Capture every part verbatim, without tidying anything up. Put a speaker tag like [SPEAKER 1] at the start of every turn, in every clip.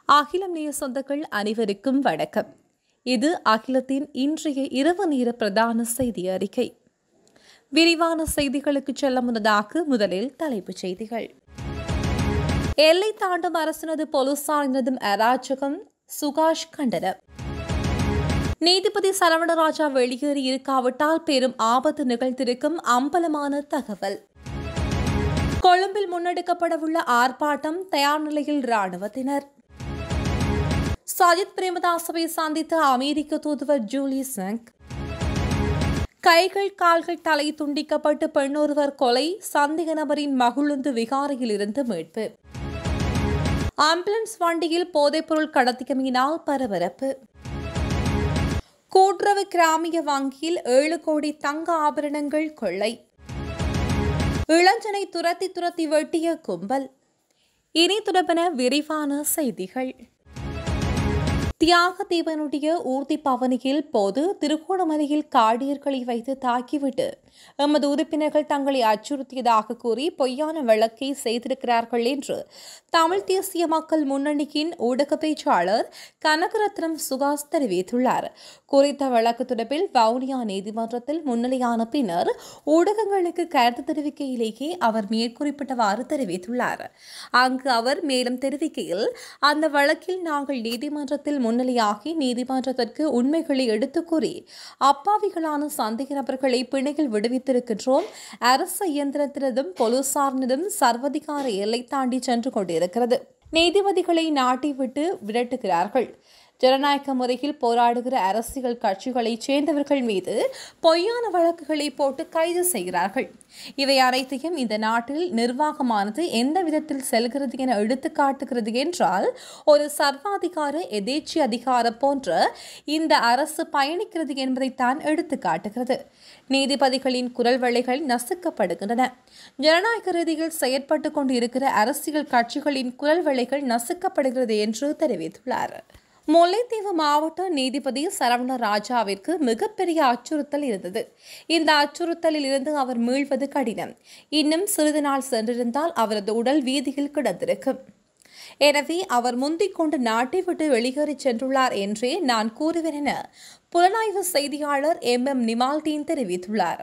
[SPEAKER 1] அகிலம் நேய சொந்தங்கள் அனைவருக்கும் வணக்கம். இது அகிலத்தின் இன்றைய இரவு நேர பிரதான செய்தி அறிக்கை. விரிவான செய்திகளுக்கு செல்ல முன்னதாக முதலில் தலைப்புச் செய்திகள். எல்லை தாண்டும் அரசினது போலீசாரினதும் அராஜகம், சுகாஷ் கண்டனம். நீதிபதி சரவணராஜா வெளியேறி இருக்காவிட்டால் பெரும் ஆபத்து நிகழ்ந்திருக்கும் அம்பலமான தகவல். கொழும்பில் முன்னெடுக்கப்படவுள்ள ஆர்ப்பாட்டம், தயார் நிலையில் ராணுவத்தினர். சஜித் பிரேமதாசவை சந்தித்த அமெரிக்க தூதுவர் ஜூலி சங். கைகள் கால்கள் தலை துண்டிக்கப்பட்டு பெண்ணொருவர் கொலை, சந்தேக நபரின் மகிழுந்து விகாரையில் இருந்து மீட்பு. ஆம்புலன்ஸ் வண்டியில் போதைப்பொருள் கடத்தியமையினால் பரபரப்பு. கூட்டுறவு கிராமிய வங்கியில் ஏழு கோடி தங்க ஆபரணங்கள் கொள்ளை. இளஞ்சனை துரத்தி துரத்தி வெட்டிய கும்பல். இனி தொடர்பான விரிவான செய்திகள். தியாக தீபனுடைய ஊர்தி பவனியில் போது திருகோணமலையில் காடியர்களை வைத்து தாக்கிவிட்டு எமது உறுப்பினர்கள் தங்களை அச்சுறுத்தியதாக கூறி பொய்யான வழக்கை செய்திருக்கிறார்கள் என்று தமிழ் தேசிய மக்கள் முன்னணியின் ஊடக பேச்சாளர் கனகரத்னம் சுகாஸ் தெரிவித்துள்ளார். குறித்த வழக்கு தொடர்பில் வவுனியா நீதிமன்றத்தில் முன்னிலையான பின்னர் ஊடகங்களுக்கு கருத்து தெரிவிக்கையிலேயே அவர் மேற்குறிப்பிட்டவாறு தெரிவித்துள்ளார். அங்கு அவர் மேலும் தெரிவிக்கையில், அந்த வழக்கில் நாங்கள் நீதிமன்றத்தில் முன்னிலையாகி நீதிமன்றத்திற்கு உண்மைகளை எடுத்துக் கூறி அப்பாவிகளான சந்தேக நபர்களை பிணையில் விடுவித்திருக்கின்றோம். அரசு இயந்திரத்தினதும் போலீசாரினதும் சர்வதிகார எல்லை தாண்டி சென்று கொண்டிருக்கிறது. நீதிபதிகளை நாட்டை விட்டு விரட்டுகிறார்கள். ஜனநாயக முறையில் போராடுகிற அரசியல் கட்சிகளைச் சேர்ந்தவர்கள் மீது பொய்யான வழக்குகளை போட்டு கைது செய்கிறார்கள். இவை அனைத்தையும் இந்த நாட்டில் நிர்வாகமானது எந்த விதத்தில் செல்கிறது என எடுத்து காட்டுகிறது என்றால், ஒரு சர்வாதிகார எதேச்சி அதிகாரம் போன்ற இந்த அரசு பயணிக்கிறது என்பதைத்தான் எடுத்து காட்டுகிறது. நீதிபதிகளின் குரல் வளைகள் நசுக்கப்படுகின்றன. ஜனநாயக ரீதியில் செயற்பட்டுக் கொண்டு இருக்கிற அரசியல் கட்சிகளின் குரல் வளைகள் நசுக்கப்படுகிறது என்று தெரிவித்துள்ளார். முல்லைத்தீவு மாவட்ட நீதிபதி சரவணராஜாவிற்கு மிகப்பெரிய அச்சுறுத்தல் இருந்தது. இந்த அச்சுறுத்தலில் இருந்து அவர் மீள்வது கடினம். இன்னும் சிறிது நாள் சென்றிருந்தால் அவரது உடல் வீதியில் கிடந்திருக்கும். எனவே அவர் முந்திக் கொண்டு நாட்டை விட்டு வெளியேறி சென்றுள்ளார் என்றே நான் கூறுவேன் என புலனாய்வு செய்தியாளர் எம் எம் நிமால்டீன் தெரிவித்துள்ளார்.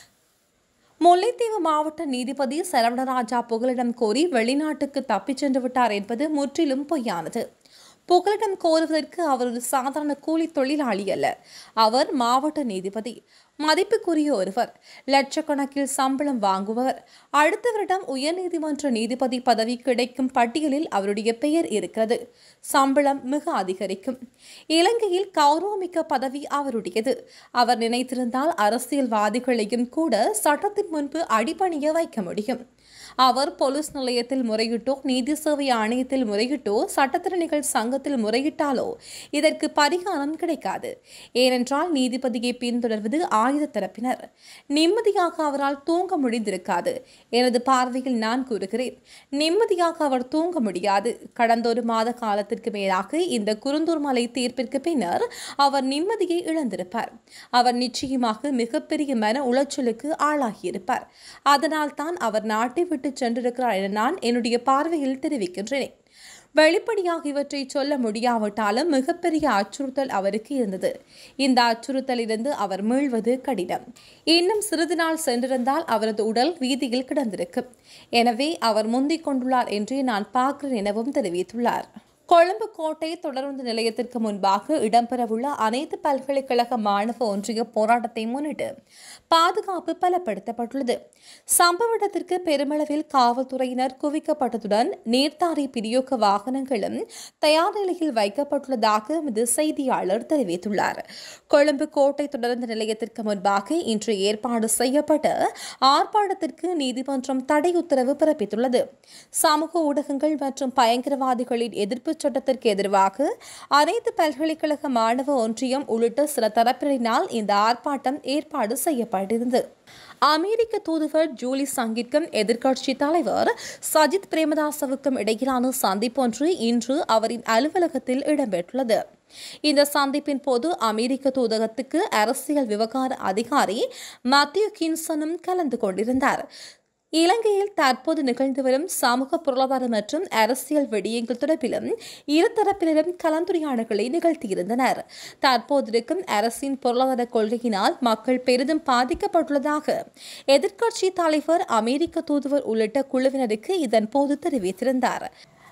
[SPEAKER 1] முல்லைத்தீவு மாவட்ட நீதிபதி சரவணராஜா புகலிடம் கோரி வெளிநாட்டுக்கு தப்பிச் சென்று விட்டார் என்பது முற்றிலும் பொய்யானது. புகலிடம் கோருவதற்கு அவர் ஒரு சாதாரண கூலி தொழிலாளி அல்ல. அவர் மாவட்ட நீதிபதி, மதிப்புக்குரிய ஒருவர், லட்சக்கணக்கில் சம்பளம் வாங்குபவர். அடுத்த வருடம் உயர்நீதிமன்ற நீதிபதி பதவி கிடைக்கும் பட்டியலில் அவருடைய பெயர் இருக்கிறது. சம்பளம் மிக அதிகரிக்கும். இலங்கையில் கௌரவமிக்க பதவி அவருடையது. அவர் நினைத்திருந்தால் அரசியல்வாதிகளையும் கூட சட்டத்தின் முன்பு அடிபணிய வைக்க முடியும். அவர் போலீஸ் நிலையத்தில் முறையிட்டோ, நீதி சேவை ஆணையத்தில் முறையிட்டோ, சட்டத்திறனிகள் சங்கத்தில் முறையிட்டாலோ இதற்கு பரிகாரம் கிடைக்காது. ஏனென்றால் நீதிபதியை பின்தொடர்வது ஆயுத தரப்பினர். நிம்மதியாக அவரால் தூங்க முடிந்திருக்காது. எனது பார்வையில் நான் கூறுகிறேன், நிம்மதியாக அவர் தூங்க முடியாது. கடந்த ஒரு மாத காலத்திற்கு மேலாக இந்த குருந்தூர் மலை தீர்ப்பிற்கு பின்னர் அவர் நிம்மதியை இழந்திருப்பார். அவர் நிச்சயமாக மிகப்பெரிய மன உளைச்சலுக்கு ஆளாகியிருப்பார். அதனால் தான் அவர் நாட்டை விட்டு சென்றிருக்கிறார் என நான் என்னுடைய பார்வையில் தெரிவிக்கின்றேன். வெளிப்படையாக இவற்றை சொல்ல முடியாவிட்டாலும் மிகப்பெரிய அச்சுறுத்தல் அவருக்கு இருந்தது. இந்த அச்சுறுத்தலிருந்து அவர் மீள்வது கடினம். இன்னும் சிறிது நாள் சென்றிருந்தால் அவரது உடல் வீதியில் கிடந்திருக்கும். எனவே அவர் முந்திக் கொண்டுள்ளார் என்றே நான் பார்க்கிறேன் எனவும் தெரிவித்துள்ளார். கொழும்பு கோட்டை தொடருந்து நிலையத்திற்கு முன்பாக இடம்பெறவுள்ள அனைத்து பல்கலைக்கழக மாணவ ஒன்றிய போராட்டத்தை முன்னிட்டு பாதுகாப்பு பலப்படுத்தப்பட்டுள்ளது. சம்பவ இடத்திற்கு பெருமளவில் காவல்துறையினர் குவிக்கப்பட்டதுடன் நீர்த்தாரை பிரயோக வாகனங்களும் தயார் நிலையில் வைக்கப்பட்டுள்ளதாக எமது செய்தியாளர் தெரிவித்துள்ளார். கொழும்பு கோட்டை தொடருந்து நிலையத்திற்கு முன்பாக இன்று ஏற்பாடு செய்யப்பட்ட ஆர்ப்பாட்டத்திற்கு நீதிமன்றம் தடை உத்தரவு பிறப்பித்துள்ளது. சமூக ஊடகங்கள் மற்றும் பயங்கரவாதிகளின் எதிர்ப்பு சட்டத்திற்கு எதிராக அனைத்து பல்கலைக்கழக மாணவ ஒன்றியம் உள்ளிட்ட சில தரப்பினரினால் இந்த ஆர்ப்பாட்டம் ஏற்பாடு செய்யப்பட்டிருந்தது. அமெரிக்க தூதுவர் ஜூலி சங்கிற்கும் எதிர்க்கட்சி தலைவர் சஜித் பிரேமதாசவுக்கும் இடையிலான சந்திப்பு ஒன்று இன்று அவரின் அலுவலகத்தில் இடம்பெற்றுள்ளது. இந்த சந்திப்பின் போது அமெரிக்க தூதகத்துக்கு அரசியல் விவகார அதிகாரி மாத்யூ கின்சனும் கலந்து கொண்டிருந்தார். இலங்கையில் தற்போது நிகழ்ந்து வரும் சமூக பொருளாதார மற்றும் அரசியல் விடயங்கள் தொடர்பிலும் இருதரப்பினரும் கலந்துரையாடல்களை நிகழ்த்தியிருந்தனர். தற்போது இருக்கும் அரசின் பொருளாதார கொள்கையினால் மக்கள் பெரிதும் பாதிக்கப்பட்டுள்ளதாக எதிர்க்கட்சி தலைவர், அமெரிக்க தூதுவர் உள்ளிட்ட குழுவினருக்கு இதன்போது தெரிவித்திருந்தார்.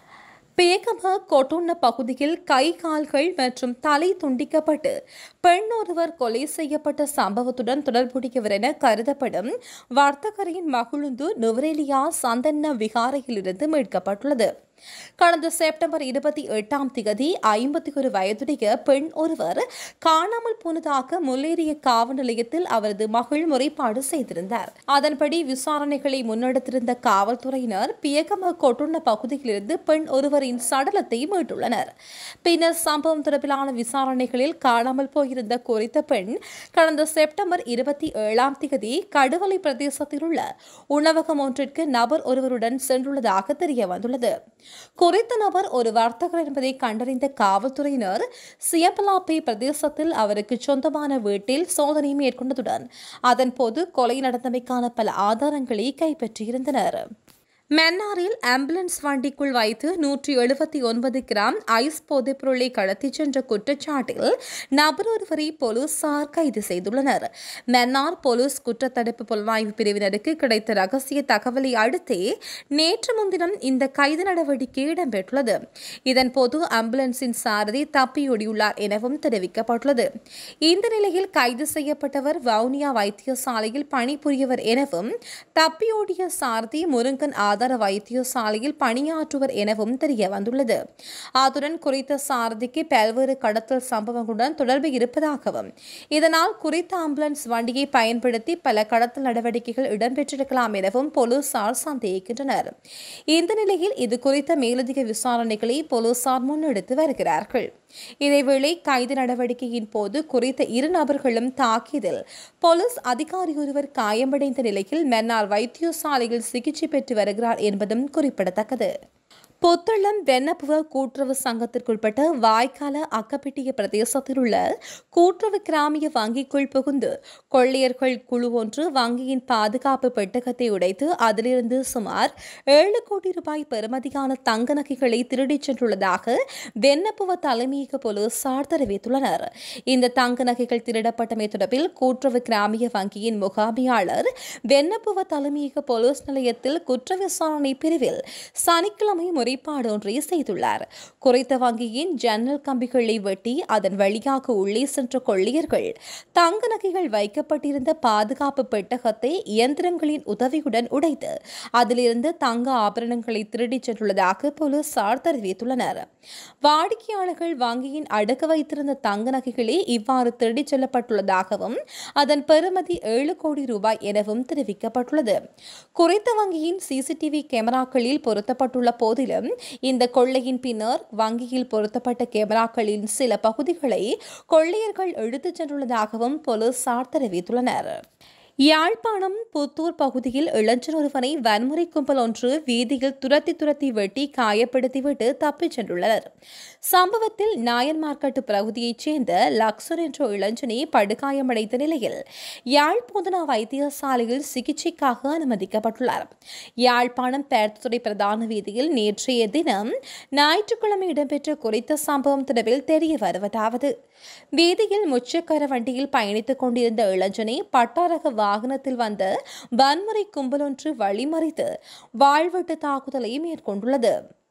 [SPEAKER 1] பேகம கொட்டுண்ண பகுதியில் கை, கால்கள் மற்றும் தலை துண்டிக்கப்பட்டு பெண் ஒருவர் கொலை செய்யப்பட்ட சம்பவத்துடன் தொடர்புடையவர் என கருதப்படும் வர்த்தகரின் மகிழுந்து நுவரெலியா சந்தன விகாரையிலிருந்து மீட்கப்பட்டுள்ளது. கடந்த செப்டம்பர் இருபத்தி எட்டாம் தேதி ஐம்பத்தி ஒரு வயதுடைய பெண் ஒருவர் காணாமல் போனதாக முல்லேரிய காவல் நிலையத்தில் அவரது மகள் முறைப்பாடு செய்திருந்தார். அதன்படி விசாரணைகளை முன்னெடுத்திருந்த காவல்துறையினர் பியகம கொட்டுண்ண பகுதியிலிருந்து பெண் ஒருவரின் சடலத்தை மீட்டுள்ளனர். பின்னர் சம்பவம் தொடர்பிலான விசாரணைகளில் காணாமல் போயிருந்த குறித்த பெண் கடந்த செப்டம்பர் இருபத்தி ஏழாம் தேதி கடுவலை பிரதேசத்தில் உள்ள உணவகம் ஒன்றிற்கு நபர் ஒருவருடன் சென்றுள்ளதாக தெரியவந்துள்ளது. குறித்த நபர் ஒரு வர்த்தகர் என்பதை கண்டறிந்த காவல்துறையினர் சியப்பலாப்பை பிரதேசத்தில் அவருக்கு சொந்தமான வீட்டில் சோதனை மேற்கொண்டதுடன் அதன்போது கொலை நடந்தமைக்கான பல ஆதாரங்களை கைப்பற்றியிருந்தனர். மன்னாரில் ஆம்புலன்ஸ் வண்டிக்குள் வைத்து நூற்றி எழுபத்தி ஒன்பது கிராம் ஐஸ் போதைப் பொருளை கடத்திச் சென்ற குற்றச்சாட்டில் நபர் ஒருவரை போலீசார் கைது செய்துள்ளனர். மன்னார் போலீஸ் குற்றத்தடுப்பு புலனாய்வு பிரிவினருக்கு கிடைத்த ரகசிய தகவலை அடுத்தே நேற்று முன்தினம் இந்த கைது நடவடிக்கை இடம்பெற்றுள்ளது. இதன்போது ஆம்புலன்ஸின் சாரதி தப்பியோடியுள்ளார் எனவும் தெரிவிக்கப்பட்டுள்ளது. இந்த நிலையில் கைது செய்யப்பட்டவர் வவுனியா வைத்தியசாலையில் பணிபுரியவர் எனவும் தப்பியோடிய சாரதி முருங்கன் ஆதார வைத்தியசாலையில் பணியாற்றுவர் எனவும் தெரிய வந்துள்ளது. அத்துடன் குறித்த சாரதிக்கு பல்வேறு கடத்தல் சம்பவங்களுடன் தொடர்பு இருப்பதாகவும் இதனால் குறித்த ஆம்புலன்ஸ் வண்டியை பயன்படுத்தி பல கடத்தல் நடவடிக்கைகள் இடம்பெற்றிருக்கலாம் எனவும் போலீசார் சந்தேகிக்கின்றனர். இந்த நிலையில் இது குறித்த மேலதிக விசாரணைகளை போலீசார் முன்னெடுத்து வருகிறார்கள். இதேவேளை கைது நடவடிக்கையின் போது குறித்த இரு நபர்களும் தாக்கியதில் போலீஸ் அதிகாரி ஒருவர் காயமடைந்த நிலையில் மன்னார் வைத்தியசாலையில் சிகிச்சை பெற்று வருகிறார் என்பதும் குறிப்பிடத்தக்கது. புத்தளம் வெண்ணப்புவ கூட்டுறவு சங்கத்திற்குட்பட்ட வாய்க்கால அக்கப்பிட்டிய பிரதேசத்தில் உள்ள கூட்டுறவு கிராமிய வங்கிக்குள் புகுந்து கொள்ளையர்கள் குழு ஒன்று வங்கியின் பாதுகாப்பு பெட்டகத்தை உடைத்து அதிலிருந்து சுமார் ஏழு கோடி ரூபாய் பெறுமதியான தங்க நகைகளை திருடிச் சென்றுள்ளதாக வெண்ணப்புவ தலைமையக போலீசார் தெரிவித்துள்ளனர். இந்த தங்க நகைகள் திருடப்பட்டமை தொடர்பில் கூட்டுறவு கிராமிய வங்கியின் முகாமியாளர் வெண்ணப்புவ தலைமையக போலீஸ் நிலையத்தில் குற்ற விசாரணை பிரிவில் சனிக்கிழமை முறைப்பாடு ஒன்றை செய்துள்ளார். குறித்த வங்கியின் ஜன்னல் கம்பிகளை வெட்டி அதன் வழியாக உள்ளே சென்ற கொள்ளையர்கள் தங்க நகைகள் வைக்கப்பட்டிருந்த பாதுகாப்பு பெட்டகத்தை இயந்திரங்களின் உதவியுடன் உடைத்து அதிலிருந்து தங்க ஆபரணங்களை திருடிச் சென்றுள்ளதாக போலீசார் தெரிவித்துள்ளனர். வாடிக்கையாளர்கள் வங்கியின் அடகு வைத்திருந்த தங்க நகைகளே இவ்வாறு திருடிச் செல்லப்பட்டுள்ளதாகவும் அதன் பெறுமதி ஏழு கோடி ரூபாய் எனவும் தெரிவிக்கப்பட்டுள்ளது. குறித்த வங்கியின் சிசிடிவி கேமராக்களில் பொருத்தப்பட்டுள்ள போதிலும் இந்த கொள்ளையின் பின்னர் வங்கியில் பொருத்தப்பட்ட கேமராக்களின் சில பகுதிகளை கொள்ளையர்கள் எடுத்துச் சென்றுள்ளதாகவும் போலீசார் தெரிவித்துள்ளனர். யாழ்ப்பாணம் புத்தூர் பகுதியில் இளைஞர் ஒருவனை வன்முறை கும்பல் ஒன்று வீதியில் துரத்தி துரத்தி வெட்டி காயப்படுத்திவிட்டு தப்பிச் சென்றுள்ளனர். சம்பவத்தில் நாயன்மார்கட்டு பகுதியைச் சேர்ந்த லக்ஸர் என்ற இளைஞனை படுகாயமடைந்த நிலையில் யாழ் போதனா வைத்தியசாலையில் சிகிச்சைக்காக அனுமதிக்கப்பட்டுள்ளார். யாழ்ப்பாணம் பேர்த்துறை பிரதான வீதியில் நேற்றைய தினம் ஞாயிற்றுக்கிழமை இடம்பெற்ற குறித்த சம்பவம் தொடர்பில் தெரிய வருவதாவது: வீதியில் முச்சக்கர வண்டியில் பயணித்துக் கொண்டிருந்த இளைஞனை பட்டாரக வாகனத்தில் வந்த வன்முறை கும்பலொன்று வழிமறித்து வாழ்வெட்டு தாக்குதலை மேற்கொண்டுள்ளது.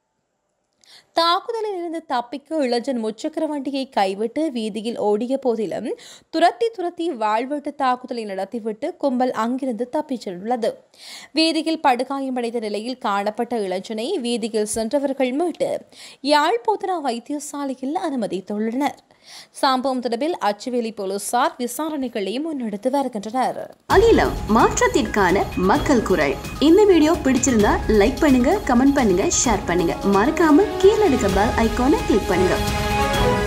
[SPEAKER 1] தாக்குதலில் இருந்து தப்பிக்க இளைஞன் முச்சக்கர வண்டியை கைவிட்டு வீதியில் ஓடிய போதிலும் துரத்தி துரத்தி வாழ்வெட்டு தாக்குதலை நடத்திவிட்டு கும்பல் அங்கிருந்து தப்பிச் சென்றுள்ளது. வீதியில் படுகாயமடைந்த நிலையில் காணப்பட்ட இளைஞனை வீதியில் சென்றவர்கள் மீட்டு யாழ் போதனா வைத்தியசாலையில் அனுமதித்துள்ளனர். சம்பவம் தொடர்பில் அச்சுவேலி போலீசார் விசாரணைகளை முன்னெடுத்து வருகின்றனர்.
[SPEAKER 2] அகிலம், மாற்றத்திற்கான மக்கள் குரல். இந்த வீடியோ பிடிச்சிருந்தா லைக் பண்ணுங்க, கமெண்ட் பண்ணுங்க, ஷேர் பண்ணுங்க. மறக்காம கீழே இருக்க பெல் ஐகானை கிளிக் பண்ணுங்க.